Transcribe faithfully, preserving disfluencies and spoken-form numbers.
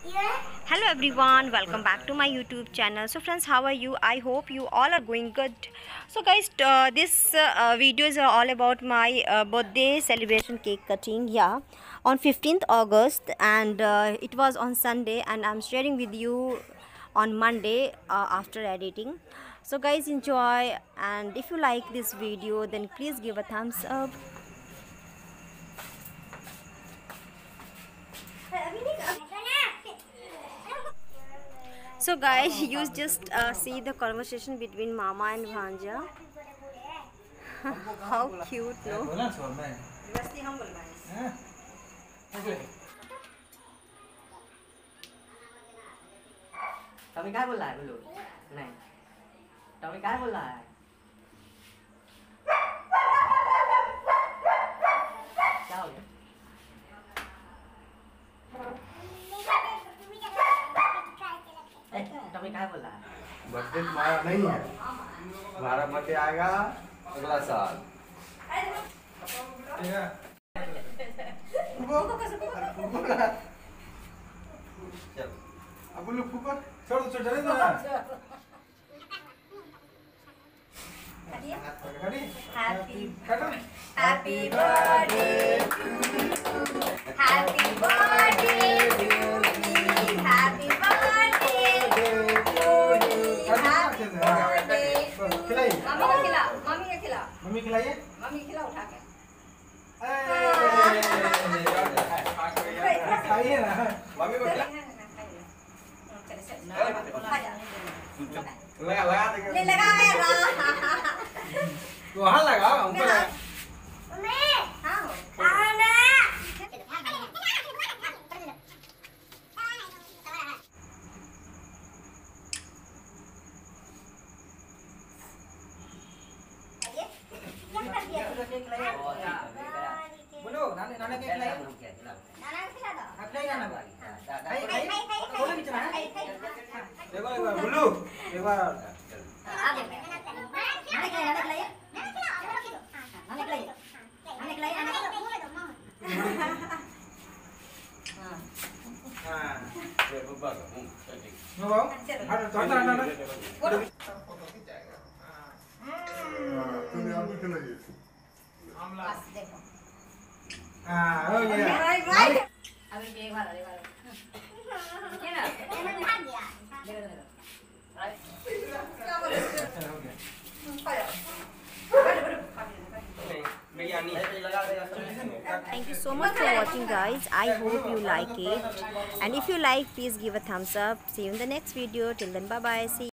Hello everyone, welcome back to my YouTube channel. So friends, how are you? I hope you all are going good. So guys, uh, this uh, videos are all about my uh, birthday celebration cake cutting. Yeah, on fifteenth August, and uh, it was on Sunday, and I'm sharing with you on Monday uh, after editing. So guys, enjoy, and if you like this video, then please give a thumbs up. So guys, you just uh, see the conversation between Mama and Bhanja. How cute, no? Tommy cái बोल रहा है बोलो नहीं Tommy cái बोल रहा है क्या हो गया Tommy cái बोल रहा है बर्थडे तुम्हारा नहीं है तुम्हारा बर्थडे आएगा अगला साल ठीक है चल अब बोलो फूफा छोड़ दो छोड़ दे ना Happy, काटो happy birthday to you. Happy birthday to me. Happy birthday to you. Happy birthday to you. खिलाइए मम्मी का खिला, मम्मी का खिला, मम्मी खिलाइए मम्मी खिला उठा के। खाइए ना मम्मी को लगा लगा ले लगाएगा। वहाँ लगा हमको लगा बोलो नाने नाने केक लाइए नाना खिला दो। आप लाइए नाना को खाइए खाई खाइए खाई खाई खोलो बीच में खाई खाई। देखो एक बार बोलो एक बार आ गया। नाना खिलाइए, नाना खिलाइए। नाना खिलाइए, नाना खिलाइए, नाना खिलाइए। हाँ ये बुब्बा का हूँ नो बाबू हट तो ना ना ना तूने अभी खिलाइए बस देखो। हाँ हो गया अभी एक बार एक बार देखिए ना भाग गया देखो देखो क्या बोले चलो हो गया Thank you so much for watching guys. I hope you like it, and if you like, please give a thumbs up. See you in the next video. Till then, bye bye. See you.